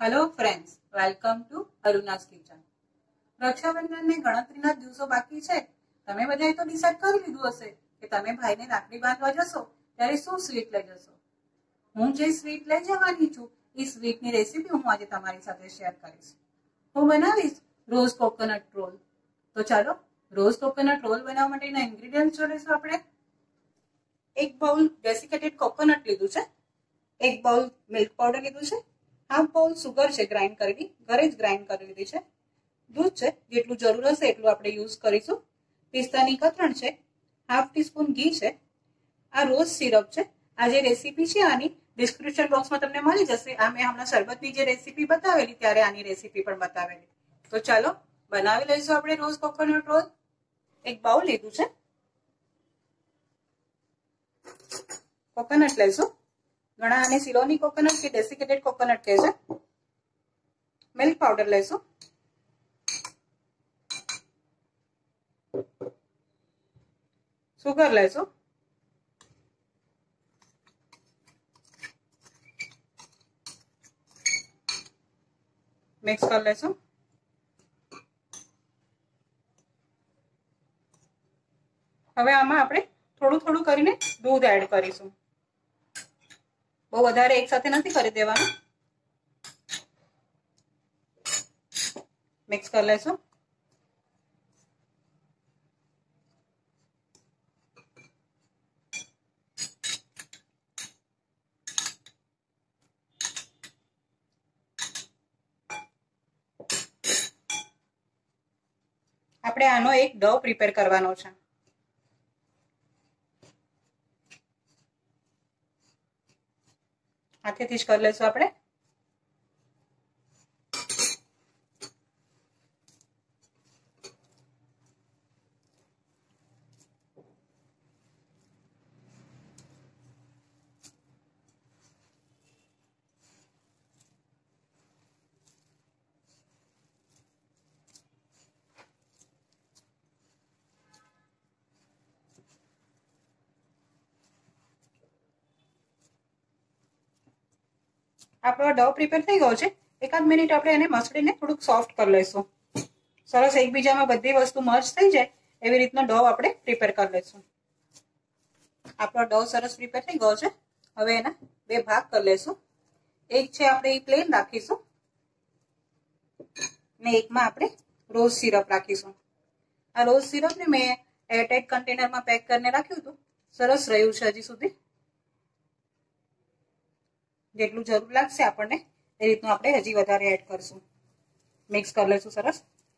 Hello friends, welcome to Aruna's kitchen. રક્ષાબંધનને ગણતરીના દિવસો બાકી છે। તમે બધાએ તો ડિસાઈડ કરી લીધું હશે કે તમે ભાઈને રાખડી બાંધવા જશો ત્યારે શું સ્વીટ લઈ જશો। હું જે સ્વીટ લઈ જવાની છું એ સ્વીટની રેસીપી હું આજે તમારી સાથે શેર કરીશ। હું બનાવીશ રોઝ કોકોનટ રોલ। તો ચાલો રોઝ કોકોનટ રોલ બનાવવા માટેના ઇન્ગ્રેડિયન્ટ્સ જોઈશું। આપણે એક બાઉલ ડેસિકેટેડ કોકોનટ લીધું છે, એક બાઉલ મિલ્ક પાવડર લીધું છે, हाफ बाउल सुगर है ग्राइंड करेली, घरे ज ग्राइंड कर लीधी है। दूध है जेटलू जरूर हशे एटलू आपणे यूज करीशुं। पिस्तानी कतरण है, हाफ टीस्पून घी है। आ रोज सीरप है। आ जे रेसिपी है आनी डिस्क्रिप्शन बॉक्स में तमने मळी जशे। आ मैं हमणां शरबतनी जे रेसिपी बतावेली त्यारे आनी रेसिपी पण बतावेली। तो चालो बनावी लईशुं आपणे रोज कोकोनट रोल। एक बाउल लीधुं है, कोकोनट लईशुं। घणा आने सिलोनी कोकोनट के डेसिकेटेड कोकोनट कहे छे। मिल्क पाउडर लेशुं, सुगर लेशुं, मिक्स कर लेशुं। हवे आमां आपणे थोडું थोडું करीने दूध एड करीशुं। बहुत वधारे एक साथे नहीं करी देवानुं। मिक्स कर लेशुं। आपणे आनो एक डो प्रिपेर करवानो छे। हाथेथी ज कर लेशुं आपणे। आपणो डो प्रिपेर थई गयो छे। एकाद मिनिट आपणे एने मसळीने थोडुंक सॉफ्ट कर लईशुं। सरस एकबीजामां बधी वस्तु मर्ज थई जाय एवी रीतना डो आपणे प्रिपेर कर लईशुं। आपणो डो सरस प्रिपेर थई गयो छे। हवे एना बे भाग कर लईशुं। एक छे आपणे ई प्लेन राखीशुं ने एकमां आपणे रोज सीरप राखीशुं। आ रोज सीरप ने मैं एरटाइट कंटेनर में पेक करने राख्युं हतुं। सरस रह्युं छे हजी सुधी। जेटलू जरूर लागशे आपणने ए रीतनुं आपणे हजी वधारे एड करशुं। मिक्स कर लेशुं सरस।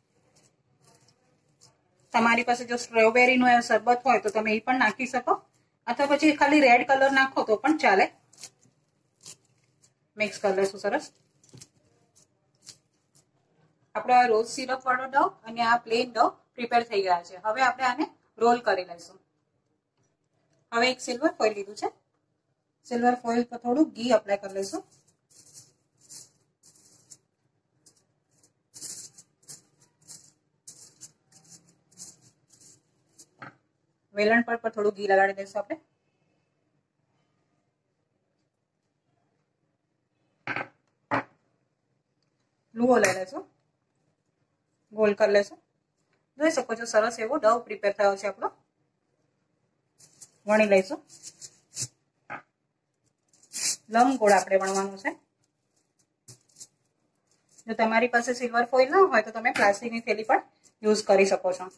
तमारी पासे जो स्ट्रॉबेरी नो शरबत होय तो तमे ई पण नाखी शको अथवा पछी खाली रेड कलर नाखो तो पण चाले। मिक्स कर लेशुं सरस। आपणे आ रोज सीरप वाळो डो अने आ प्लेन डो प्रिपेर थई गया छे। हवे आपणे आने रोल करी लईशुं। हवे एक सिल्वर फॉइल लीधुं छे। सिल्वर फॉइल पर थोड़ू घी अप्लाई कर लेशुं। वेलण पर थोड़ू घी लगाड़ी देशुं आपणे। लूओ लई लेशुं, गोल कर लेशुं। જોઈ શકો છો સરસ એવો ડો પ્રિપેર થયો છે આપણો। વણી લઈશું। લંબગોળ આપણે વણવાનું છે। જો તમારી પાસે સિલ્વર ફોઇલ ન હોય તો તમે પ્લાસ્ટિકની થેલી પણ યુઝ કરી શકો છો।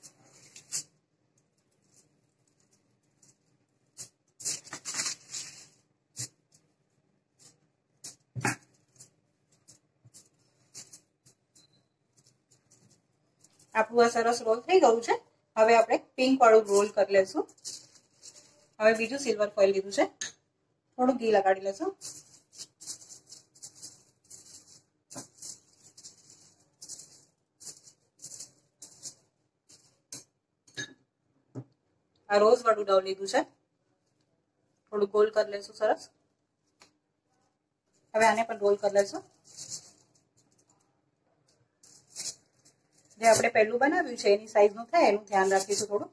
આપણું આ સરસ રોલ થઈ ગયું છે। હવે આપણે પિંક વાળું રોલ કરી લેશું। હવે બીજું સિલ્વર ફોઇલ લીધું છે, થોડું ઘી લગાડી લેશું। આ રોઝ વાળું ડો લીધું છે, થોડું ગોલ કરી લેશું સરસ। હવે આને પણ રોલ કરી લેશું। જે આપણે પહેલું બનાવ્યું છે એની સાઈઝનું થાય એનું ધ્યાન રાખીશું થોડું।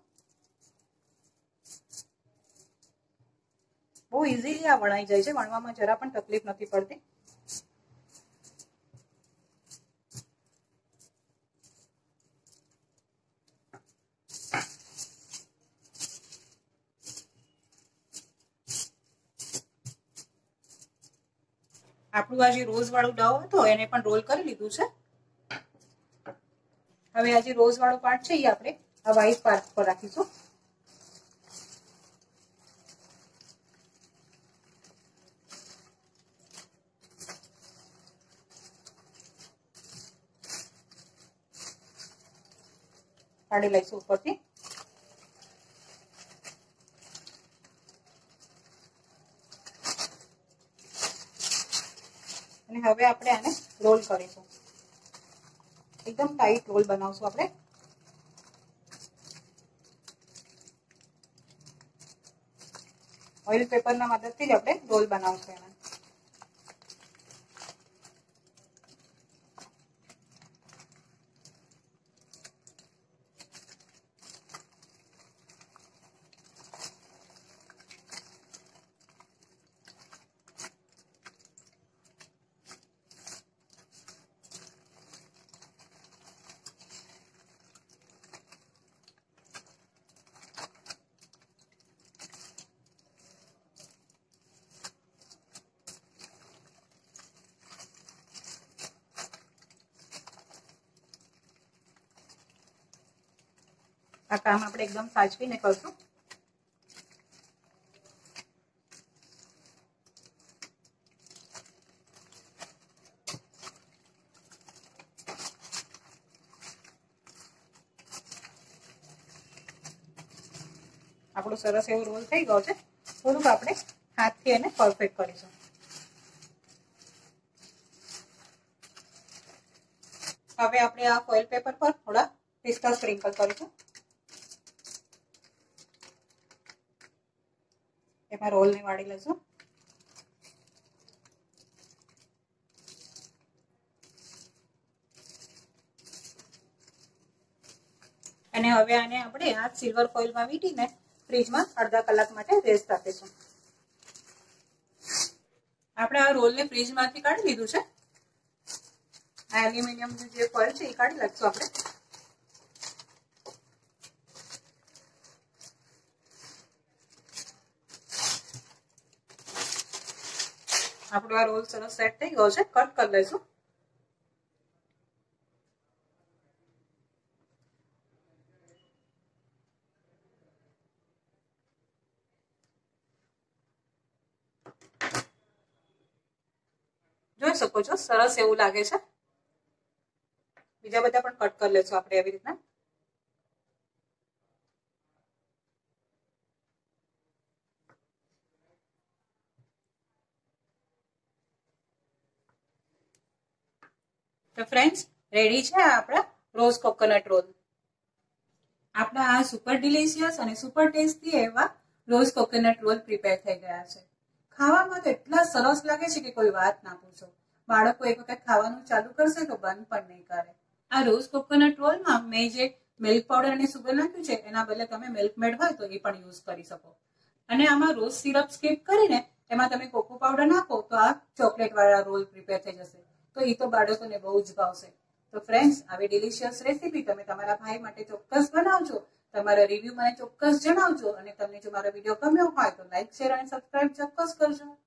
બહુ ઇઝીલી આ વણાઈ જાય છે, વણવામાં જરા પણ તકલીફ નથી પડતી। આપણું આ જે રોઝ વાળું ડો હતો એને પણ રોલ કરી લીધું છે. હવે આ જે રોઝ વાળો પાર્ટ છે એ આપણે આ વ્હાઈટ પાર્ટ પર રાખીશું. કાઢી લઈશું ઉપરથી. અને હવે આપણે આને રોલ કરીશું. એકદમ ટાઈટ રોલ બનાવશું આપણે. ઓઇલ પેપરના મદદથી જ આપણે રોલ બનાવશું એના. આ કામ આપણે એકદમ સાચવીને કરશું. આપણો સરસ એવો રોલ થઈ ગયો છે. થોડુંક આપણે હાથથી એને પરફેક્ટ કરીશું. હવે આપણે આ ફોઇલ પેપર પર થોડા પિસ્તા સ્પ્રિંકલ કરીશું. એમાં રોલને વાળી લઈશું. અને હવે આને આપણે આ સિલ્વર ફોઇલમાં વીંટીને ફ્રીજમાં અડધા કલાક માટે રેસ્ટ આપીશું. આપણે આ રોલને ફ્રીજમાંથી કાઢી લીધું છે. આ એલ્યુમિનિયમનું જે ફોઇલ છે એ કાઢી નાખશું આપણે. આપણો આ રોલ સરસ સેટ થઈ ગયો છે. કટ કરી લઈશું. જોઈ શકો છો સરસ એવું લાગે છે. બીજા બધા પણ કટ કરી લેશું આપણે એવી રીતના. તો ફ્રેન્ડ્સ રેડી છે આપણા રોઝ કોકોનટ રોલ. આપણા આ સુપર ડિલિશિયસ અને સુપર ટેસ્ટી એવા રોઝ કોકોનટ રોલ પ્રિપેર થઈ ગયા છે. ખાવામાં તો એટલા સરસ લાગે છે કે કોઈ વાત ના પૂછો. બાળકો એક વખત ખાવાનું ચાલુ કરશે તો બંધ પણ નહીં કરે. આ રોઝ કોકોનટ રોલમાં મેં જે મિલ્ક પાવડર અને સુગર નાખ્યું છે એના બદલે તમે મિલ્ક મેડ હોય તો એ પણ યુઝ કરી શકો. અને આમાં રોઝ સિરપ સ્કીપ કરીને એમાં તમે કોકો પાવડર નાખો તો આ ચોકલેટ વાળા રોલ પ્રિપેર થઈ જશે. તો એ તો બાળકોને બહુ જ ભાવશે. તો ફ્રેન્ડ્સ આવી ડિલિશિયસ રેસીપી તમે તમારા ભાઈ માટે ચોક્કસ બનાવજો. તમારા રિવ્યુ મને ચોક્કસ જણાવજો. અને તમને જો મારો વિડીયો ગમ્યો હોય તો લાઈક, શેર અને સબસ્ક્રાઇબ ચોક્કસ કરજો.